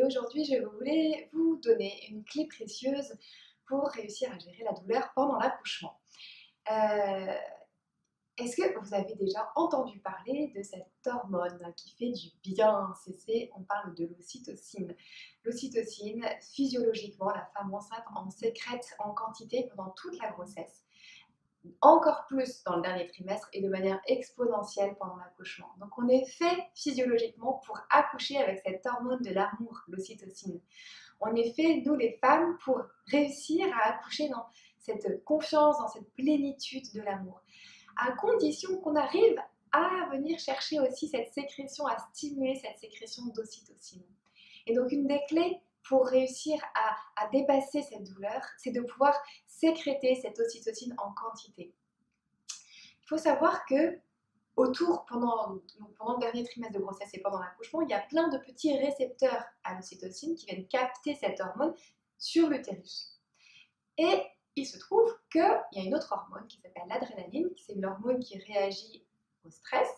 aujourd'hui je voulais vous donner une clé précieuse pour réussir à gérer la douleur pendant l'accouchement. Euh, Est-ce que vous avez déjà entendu parler de cette hormone qui fait du bien? On parle de l'ocytocine. L'ocytocine, physiologiquement, la femme enceinte en sécrète en quantité pendant toute la grossesse, encore plus dans le dernier trimestre et de manière exponentielle pendant l'accouchement. Donc on est fait physiologiquement pour accoucher avec cette hormone de l'amour, l'ocytocine. On est fait, nous les femmes, pour réussir à accoucher dans cette confiance, dans cette plénitude de l'amour, à condition qu'on arrive à venir chercher aussi cette sécrétion, à stimuler cette sécrétion d'ocytocine. Et donc une des clés pour réussir à dépasser cette douleur, c'est de pouvoir sécréter cette ocytocine en quantité. Il faut savoir que pendant le dernier trimestre de grossesse et pendant l'accouchement, il y a plein de petits récepteurs à l'ocytocine qui viennent capter cette hormone sur l'utérus. Et il se trouve qu'il y a une autre hormone qui s'appelle l'adrénaline, c'est une hormone qui réagit au stress.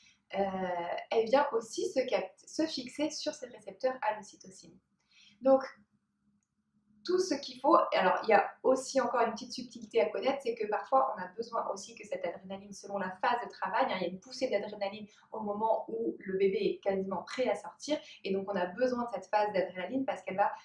Elle vient aussi se fixer sur ces récepteurs à l'ocytocine. Donc, tout ce qu'il faut. Alors, il y a aussi encore une petite subtilité à connaître, c'est que parfois, on a besoin aussi que cette adrénaline, selon la phase de travail, il y a une poussée d'adrénaline au moment où le bébé est quasiment prêt à sortir, et donc on a besoin de cette phase d'adrénaline parce qu'elle va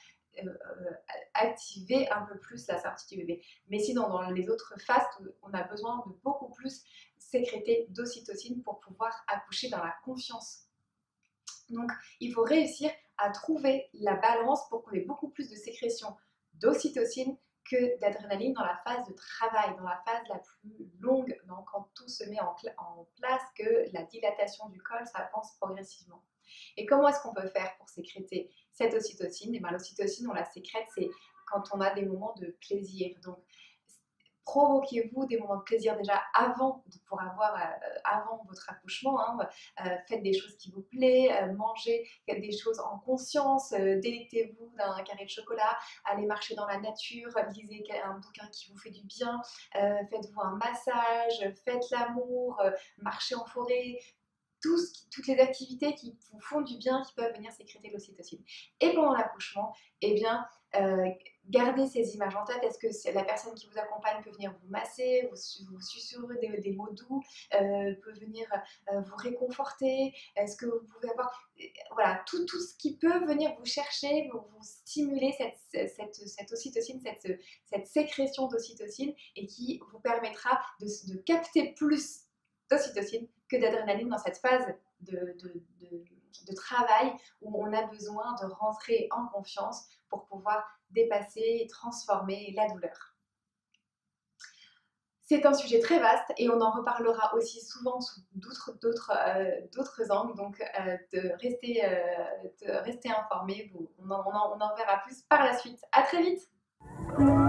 activer un peu plus la sortie du bébé. Mais sinon, dans les autres phases, on a besoin de beaucoup plus sécréter d'ocytocine pour pouvoir accoucher dans la confiance. Donc, il faut réussir à trouver la balance pour qu'on ait beaucoup plus de sécrétion d'ocytocine que d'adrénaline dans la phase de travail, dans la phase la plus longue, donc quand tout se met en place, que la dilatation du col s'avance progressivement. Et comment est-ce qu'on peut faire pour sécréter cette ocytocine? Et bien, l'ocytocine, on la sécrète, c'est quand on a des moments de plaisir. Donc, provoquez-vous des moments de plaisir déjà avant votre accouchement. Faites des choses qui vous plaisent, mangez, faites des choses en conscience, délectez-vous d'un carré de chocolat, allez marcher dans la nature, lisez un bouquin qui vous fait du bien, faites-vous un massage, faites l'amour, marchez en forêt. Toutes les activités qui vous font du bien, qui peuvent venir sécréter l'ocytocine. Et pendant l'accouchement, eh bien, gardez ces images en tête. Est-ce que la personne qui vous accompagne peut venir vous masser, vous susurrer des mots doux, peut venir vous réconforter? Est-ce que vous pouvez avoir voilà, tout ce qui peut venir vous chercher, vous stimuler cette ocytocine, cette sécrétion d'ocytocine, et qui vous permettra de capter plus d'ocytocine que d'adrénaline dans cette phase de travail où on a besoin de rentrer en confiance pour pouvoir dépasser et transformer la douleur. C'est un sujet très vaste et on en reparlera aussi souvent sous d'autres angles, donc de rester informé, on en verra plus par la suite. À très vite!